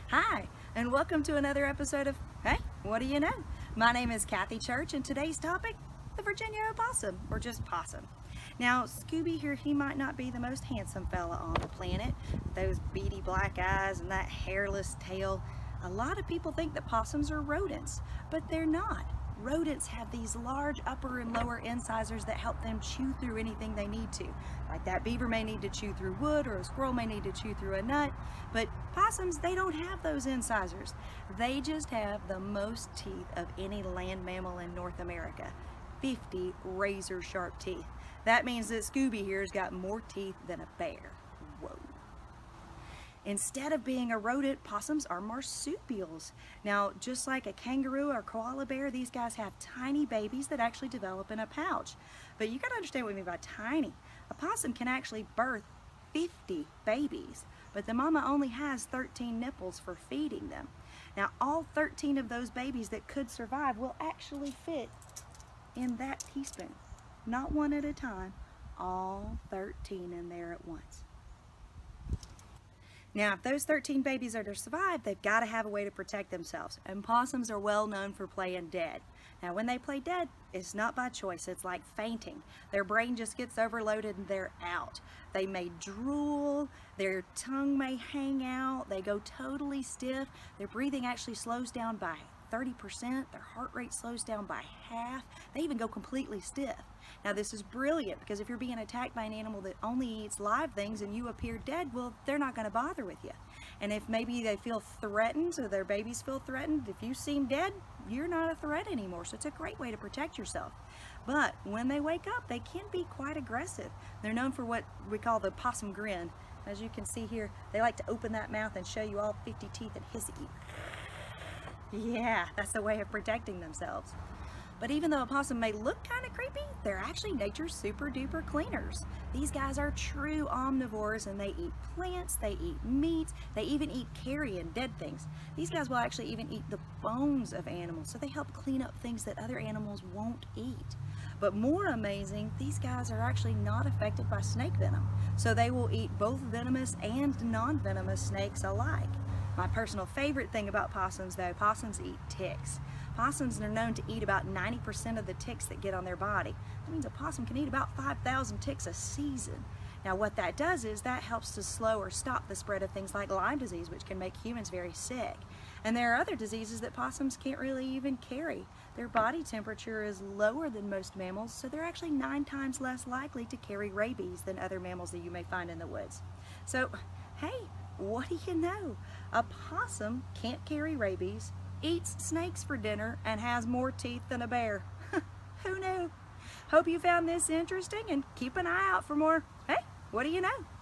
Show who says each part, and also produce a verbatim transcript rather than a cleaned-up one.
Speaker 1: Hi, and welcome to another episode of Hey, What Do You Know? My name is Kathy Church, and today's topic, the Virginia opossum, or just possum. Now, Scooby here, he might not be the most handsome fella on the planet. Those beady black eyes and that hairless tail. A lot of people think that possums are rodents, but they're not. Rodents have these large upper and lower incisors that help them chew through anything they need to. Like that beaver may need to chew through wood, or a squirrel may need to chew through a nut, but possums, they don't have those incisors. They just have the most teeth of any land mammal in North America. fifty razor sharp teeth. That means that Scooby here's got more teeth than a bear. Whoa. Instead of being a rodent, possums are marsupials. Now, just like a kangaroo or koala bear, these guys have tiny babies that actually develop in a pouch. But you gotta understand what we mean by tiny. A possum can actually birth fifty babies, but the mama only has thirteen nipples for feeding them. Now, all thirteen of those babies that could survive will actually fit in that teaspoon. Not one at a time, all thirteen in there at once. Now, if those thirteen babies are to survive, they've got to have a way to protect themselves. And possums are well known for playing dead. Now, when they play dead, it's not by choice. It's like fainting. Their brain just gets overloaded and they're out. They may drool, their tongue may hang out, they go totally stiff. Their breathing actually slows down by thirty percent. Their heart rate slows down by half. They even go completely stiff. Now, this is brilliant because if you're being attacked by an animal that only eats live things and you appear dead, well, they're not going to bother with you. And if maybe they feel threatened, or their babies feel threatened, if you seem dead, you're not a threat anymore. So it's a great way to protect yourself. But when they wake up, they can be quite aggressive. They're known for what we call the possum grin. As you can see here, they like to open that mouth and show you all fifty teeth and hiss at you. Yeah, that's a way of protecting themselves. But even though a possum may look kind of creepy, they're actually nature's super duper cleaners. These guys are true omnivores, and they eat plants, they eat meats, they even eat carrion, dead things. These guys will actually even eat the bones of animals, so they help clean up things that other animals won't eat. But more amazing, these guys are actually not affected by snake venom, so they will eat both venomous and non-venomous snakes alike. My personal favorite thing about possums, though, possums eat ticks. Possums are known to eat about ninety percent of the ticks that get on their body. That means a possum can eat about five thousand ticks a season. Now, what that does is that helps to slow or stop the spread of things like Lyme disease, which can make humans very sick. And there are other diseases that possums can't really even carry. Their body temperature is lower than most mammals, so they're actually nine times less likely to carry rabies than other mammals that you may find in the woods. So, hey, what do you know? A possum can't carry rabies, eats snakes for dinner, and has more teeth than a bear. Who knew? Hope you found this interesting, and keep an eye out for more Hey, What Do You Know?